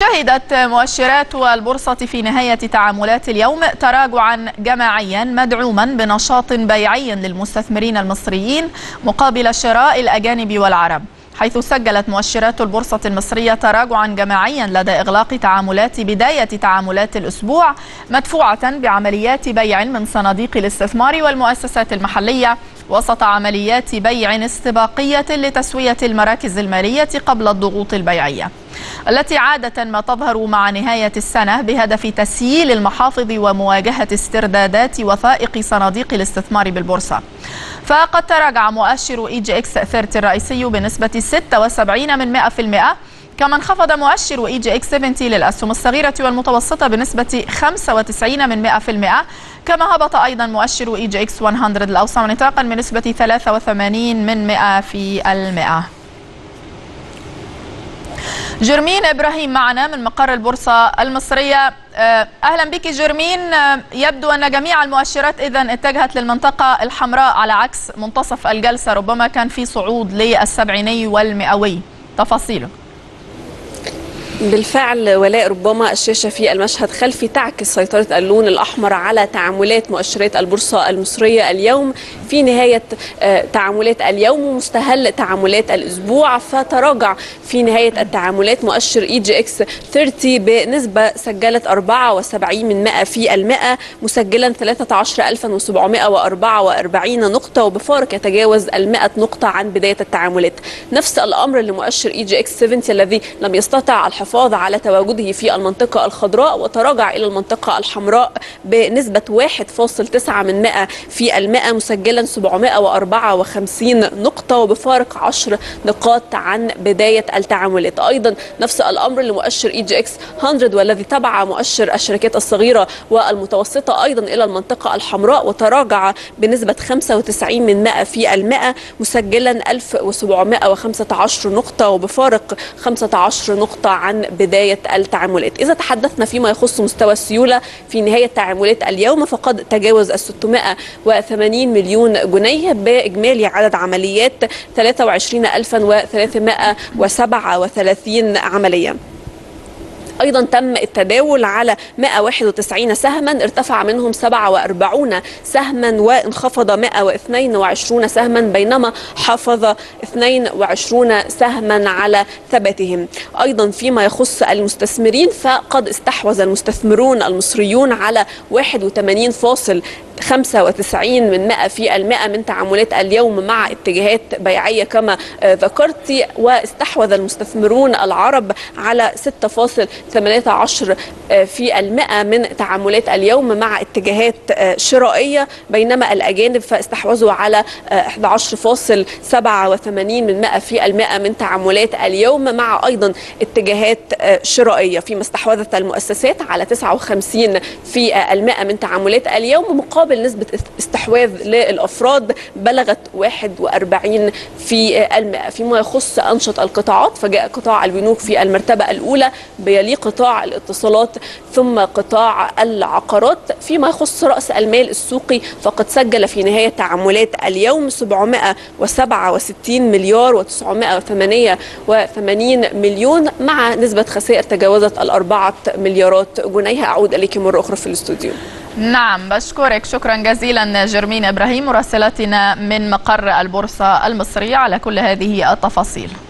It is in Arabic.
شهدت مؤشرات البورصة في نهاية تعاملات اليوم تراجعا جماعيا مدعوما بنشاط بيعي للمستثمرين المصريين مقابل شراء الأجانب والعرب، حيث سجلت مؤشرات البورصة المصرية تراجعا جماعيا لدى إغلاق تعاملات بداية تعاملات الأسبوع، مدفوعة بعمليات بيع من صناديق الاستثمار والمؤسسات المحلية وسط عمليات بيع استباقية لتسوية المراكز المالية قبل الضغوط البيعية التي عادة ما تظهر مع نهاية السنة بهدف تسييل المحافظ ومواجهة استردادات وثائق صناديق الاستثمار بالبورصة. فقد تراجع مؤشر EGX30 الرئيسي بنسبة 76%، كما انخفض مؤشر EGX70 للأسهم الصغيرة والمتوسطة بنسبة 95%، كما هبط أيضا مؤشر EGX100 الأوسع نطاقا بنسبة 83%. جرمين إبراهيم معنا من مقر البورصة المصرية. أهلا بك جرمين. يبدو أن جميع المؤشرات إذن اتجهت للمنطقة الحمراء على عكس منتصف الجلسة، ربما كان في صعود للسبعيني والمئوي، تفاصيله. بالفعل ولاء، ربما الشاشة في المشهد خلفي تعكس سيطرة اللون الأحمر على تعاملات مؤشرات البورصة المصرية اليوم في نهاية تعاملات اليوم ومستهل تعاملات الأسبوع. فتراجع في نهاية التعاملات مؤشر EGX30 بنسبة سجلت 74% مسجلا 13744 نقطة، وبفارق يتجاوز 100 نقطة عن بداية التعاملات. نفس الأمر لمؤشر EGX70 الذي لم يستطع الحفاظ على تواجده في المنطقة الخضراء وتراجع إلى المنطقة الحمراء بنسبة 1.0% مسجلا 754 نقطة، وبفارق 10 نقاط عن بداية التعاملات. أيضا نفس الأمر لمؤشر EGX100 والذي تبع مؤشر الشركات الصغيرة والمتوسطة أيضا إلى المنطقة الحمراء وتراجع بنسبة 95% مسجلا 1715 نقطة، وبفارق 15 نقطة عن بداية التعاملات. إذا تحدثنا فيما يخص مستوى السيولة في نهاية تعاملات اليوم فقد تجاوز 680 مليون جنيه بإجمالي عدد عمليات 23337 عملية. أيضا تم التداول على 191 سهما، ارتفع منهم 47 سهما وانخفض 122 سهما، بينما حافظ 22 سهما على ثباتهم. أيضا فيما يخص المستثمرين فقد استحوذ المستثمرون المصريون على 81.95% من تعاملات اليوم مع اتجاهات بيعية كما ذكرت، واستحوذ المستثمرون العرب على 6.18% من تعاملات اليوم مع اتجاهات شرائية، بينما الأجانب فاستحوذوا على 11.87% من تعاملات اليوم مع أيضا اتجاهات شرائية، فيما استحوذت المؤسسات على 59% من تعاملات اليوم، مقابل نسبة استحواذ للأفراد بلغت 41%. فيما يخص أنشط القطاعات فجاء قطاع البنوك في المرتبة الأولى، بيليه قطاع الاتصالات ثم قطاع العقارات. فيما يخص رأس المال السوقي فقد سجل في نهاية تعاملات اليوم 767 مليار و988 مليون مع نسبة خسائر تجاوزت 4 مليارات جنيه. أعود إليك مرة أخرى في الاستوديو. نعم، بشكرك شكرا جزيلا جرمين إبراهيم مراسلتنا من مقر البورصة المصرية على كل هذه التفاصيل.